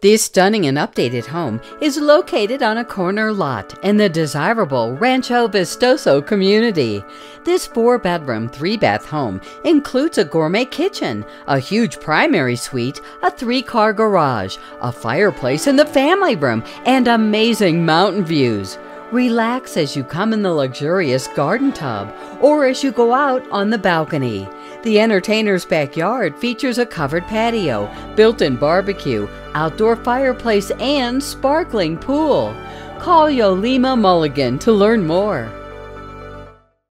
This stunning and updated home is located on a corner lot in the desirable Rancho Vistoso community. This 4-bedroom, 3-bath home includes a gourmet kitchen, a huge primary suite, a 3-car garage, a fireplace in the family room, and amazing mountain views. Relax as you come in the luxurious garden tub or as you go out on the balcony. The entertainer's backyard features a covered patio, built-in barbecue, outdoor fireplace, and sparkling pool. Call Yolima Mulligan to learn more.